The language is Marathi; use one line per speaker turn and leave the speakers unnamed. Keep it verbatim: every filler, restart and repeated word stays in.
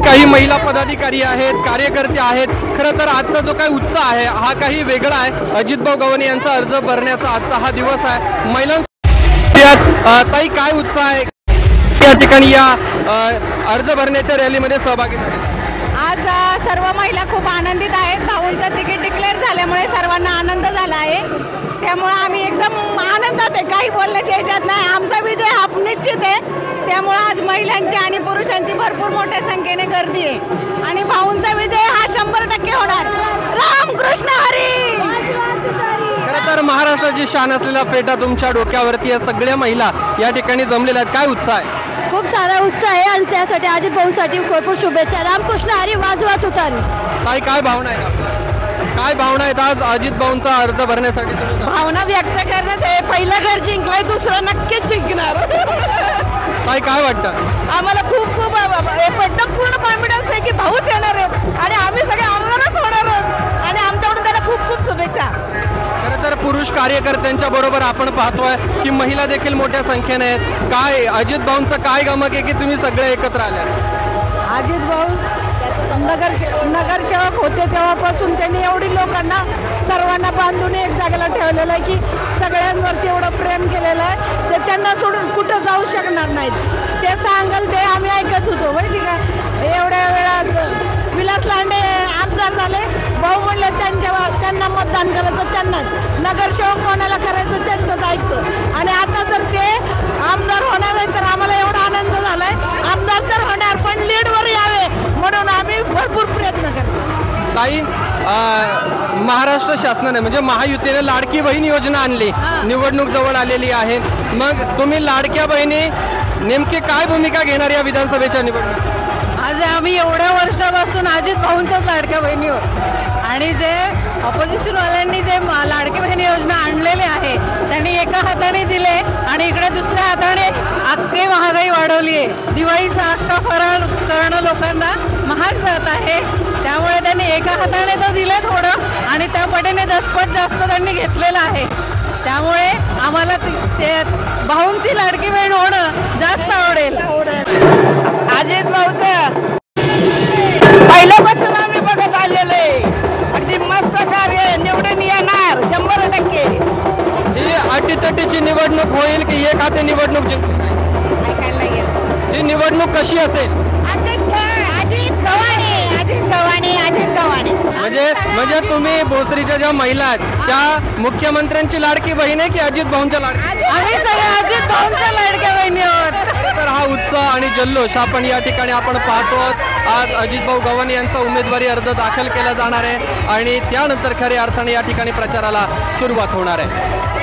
काही महिला पदाधिकारी आहेत, कार्यकर्ते आहेत। खरं तर आजचा जो काही उत्साह आहे हा काही वेगळा आहे। अजितभाऊ गवणे यांचा अर्ज भरण्याचा आजचा हा दिवस आहे। महिलांसोबत ताई काय उत्साह आहे या ठिकाणी या अर्ज भरण्याच्या रॅलीमध्ये सहभागी झालेल्या?
आज सर्व महिला खूप आनंदित आहेत। भाऊंचं तिकीट डिक्लेअर झाल्यामुळे सर्वांना आनंद झाला आहे, त्यामुळे आम्ही एकदम आनंदात आहे। काही बोलण्याच्या ह्याच्यात नाही, आमचा विजय हा निश्चित आहे। त्यामुळे आज महिलांची आणि पुरुषांची भरपूर मोठ्या संख्येने गर्दी आहे आणि भाऊंचा विजय हा शंभर टक्के होणार। रामकृष्ण हरी।
खरं तर महाराष्ट्राची शान असलेला फेटा तुमच्या डोक्यावरती आहे। सगळ्या महिला या ठिकाणी जमलेल्या आहेत, काय उत्साह आहे?
खूप सारा उत्साह आहे आणि त्यासाठी अजित भाऊसाठी भरपूर शुभेच्छा। रामकृष्ण हरी। वाजवा तुतारी।
काय काय भावना आहेत, काय भावना आहेत आज अजित भाऊंचा अर्ज भरण्यासाठी?
भावना व्यक्त करण्यात आहे। पहिलं घर जिंकलंय, दुसरं नक्कीच जिंकणार।
काय काय वाटतं?
आम्हाला खूप खूप एकदम पूर्ण कॉन्फिडन्स आहे की भाऊच येणार आहेत आणि आम्ही सगळे आमदारच होणार आहोत आणि आमच्याकडून त्याला खूप खूप शुभेच्छा।
खरं तर पुरुष कार्यकर्त्यांच्या बरोबर आपण पाहतोय की महिला देखील मोठ्या संख्येने आहेत। काय अजित भाऊंचं काय गमक आहे की तुम्ही सगळे एकत्र आले?
अजित भाऊ नगर नगरसेवक होते तेव्हापासून त्यांनी एवढी लोकांना सर्वांना बांधून एक जागेला ठेवलेलं आहे की सगळ्यांवरती एवढं प्रेम केलेलं आहे, ते त्यांना सोडून कुठं जाऊ शकणार नाहीत। ते सांगाल ते आम्ही ऐकत होतो माहिती का। एवढ्या वेळात विलास लांडे आमदार झाले, भाऊ म्हणले त्यांच्या त्यांना मतदान करायचं त्यांनाच, नगरसेवक कोणाला करायचं त्यांचंच ऐकतो आणि आता जर ते आमदार होणार आहे तर आम्हाला एवढा आनंद झालाय। आमदार तर होणार पण लीडवर यावे म्हणून आम्ही भरपूर प्रयत्न करतो।
ताई, महाराष्ट्र शासनाने म्हणजे महायुतीने लाडकी बहीण योजना आणली, निवडणूक जवळ आलेली आहे, मग तुम्ही लाडक्या बहिणी नेमकी काय भूमिका घेणार या विधानसभेच्या निवडणुकीत?
आज आम्ही एवढ्या वर्षापासून अजित भाऊंच्याच लाडक्या बहिणी होत आणि जे ऑपोजिशनवाल्यांनी जे लाडकी बहिणी योजना आणलेली आहे त्यांनी एका हाताने दिले आणि इकडे दुसऱ्या हाताने अख्खी महागाई वाढवली आहे। दिवाळीचा अख्खा फराळ करणं लोकांना महाग जात आहे, त्यामुळे त्यांनी एका हाताने तर दिले थोडं आणि त्या पटीने दसपट जास्त त्यांनी घेतलेलं आहे। त्यामुळे आम्हाला ते भाऊंची लाडकी बहीण होणं जास्त आवडेल। अजित भाऊचं पहिल्यापासून आम्ही बघत आलेलो आहे, अगदी मस्त कार्य, निवडून येणार शंभर टक्के।
ही अटीतटीची निवडणूक होईल की एक हाती निवडणूक जिंकली? ही निवडणूक कशी असेल?
अजित गव्हाणे, अजित गव्हाणे, अजित गव्हाणे।
म्हणजे म्हणजे तुम्ही भोसरीच्या ज्या महिला आहेत त्या मुख्यमंत्र्यांची लाडकी बहीण आहे की अजित भाऊंच्या लाडकी?
आम्ही सगळे अजित भाऊंच्या लाडक्या बहिणी आहोत।
तर हा उत्साह आणि जल्लोष आपण या ठिकाणी आपण पाहतो। आज अजितभाऊ गवणे यांचा उमेदवारी अर्ज दाखल केला जाणार आहे आणि त्यानंतर खऱ्या अर्थाने या ठिकाणी प्रचाराला सुरुवात होणार आहे।